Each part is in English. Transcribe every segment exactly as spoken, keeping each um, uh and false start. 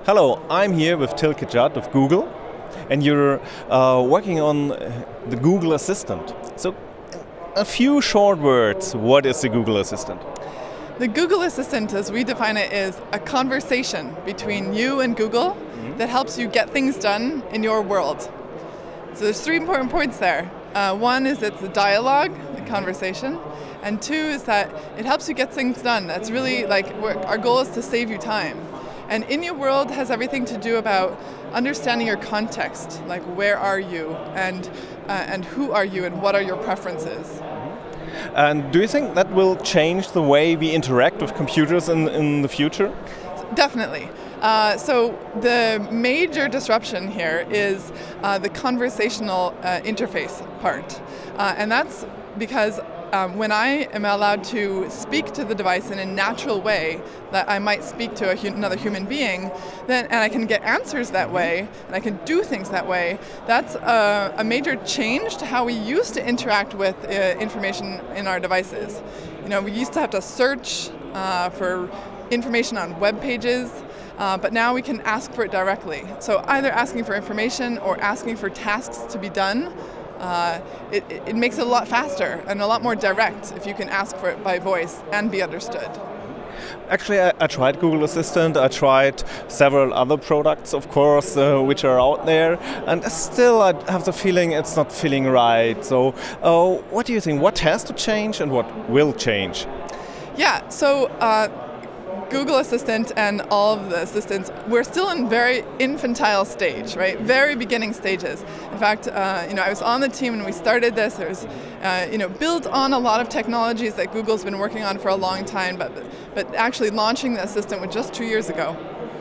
Hello, I'm here with Tilke Judd of Google, and you're uh, working on the Google Assistant. So, a few short words, what is the Google Assistant? The Google Assistant, as we define it, is a conversation between you and Google mm-hmm. that helps you get things done in your world. So there's three important points there. Uh, one is it's a dialogue, a conversation, and two is that it helps you get things done. That's really like, our goal is to save you time. And in your world has everything to do about understanding your context, like where are you, and uh, and who are you, and what are your preferences. And do you think that will change the way we interact with computers in, in the future? Definitely. Uh, so the major disruption here is uh, the conversational uh, interface part. Uh, and that's because um, when I am allowed to speak to the device in a natural way that I might speak to a hu another human being, then and I can get answers that way, and I can do things that way, that's a, a major change to how we used to interact with uh, information in our devices. You know, we used to have to search uh, for information on web pages, uh, but now we can ask for it directly. So either asking for information or asking for tasks to be done, uh, it, it makes it a lot faster and a lot more direct if you can ask for it by voice and be understood. Actually, I, I tried Google Assistant, I tried several other products, of course, uh, which are out there, and still I have the feeling it's not feeling right. So uh, what do you think? What has to change and what will change? Yeah, so uh, Google Assistant and all of the assistants, we're still in very infantile stage, right? Very beginning stages. In fact, uh, you know, I was on the team when we started this. It was, uh, you know, built on a lot of technologies that Google's been working on for a long time, but but actually launching the assistant was just two years ago.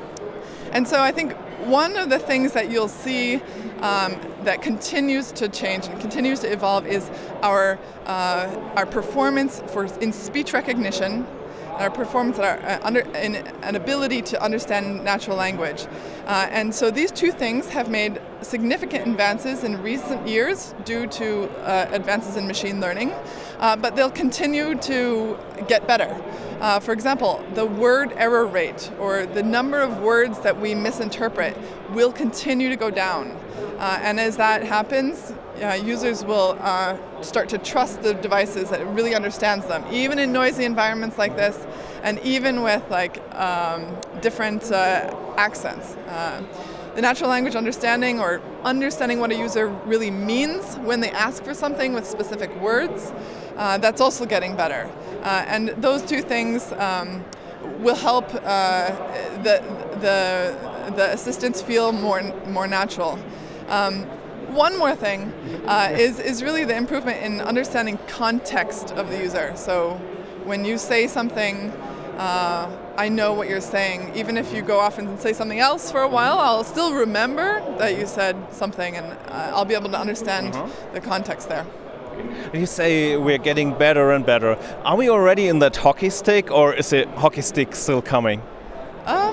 And so I think one of the things that you'll see um, that continues to change and continues to evolve is our uh, our performance for in speech recognition. Our performance, our uh, under, in an ability to understand natural language. Uh, and so these two things have made significant advances in recent years due to uh, advances in machine learning, uh, but they'll continue to get better. Uh, for example, the word error rate, or the number of words that we misinterpret, will continue to go down. Uh, and as that happens, uh, users will uh, start to trust the devices that it really understands them, even in noisy environments like this, and even with like um, different uh, accents. Uh, the natural language understanding, or understanding what a user really means when they ask for something with specific words, uh, that's also getting better. Uh, and those two things um, will help uh, the, the, the assistants feel more, more natural. Um, one more thing uh, is, is really the improvement in understanding context of the user. So when you say something, uh, I know what you're saying. Even if you go off and say something else for a while, I'll still remember that you said something, and uh, I'll be able to understand mm-hmm. the context there. You say we're getting better and better. Are we already in that hockey stick, or is the hockey stick still coming? Um,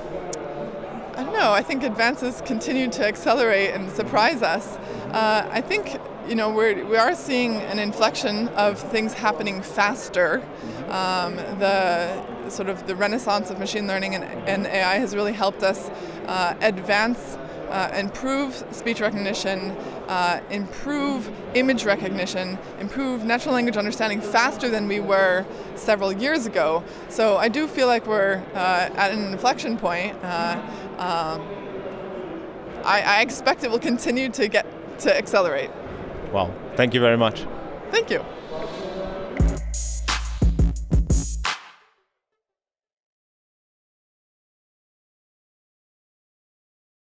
I don't know. I think advances continue to accelerate and surprise us. Uh, I think you know we're we are seeing an inflection of things happening faster. Um, the sort of the renaissance of machine learning and, and A I has really helped us uh, advance, uh, improve speech recognition, uh, improve image recognition, improve natural language understanding faster than we were several years ago. So I do feel like we're uh, at an inflection point. Uh, um, I, I expect it will continue to get to accelerate. Well, thank you very much. Thank you.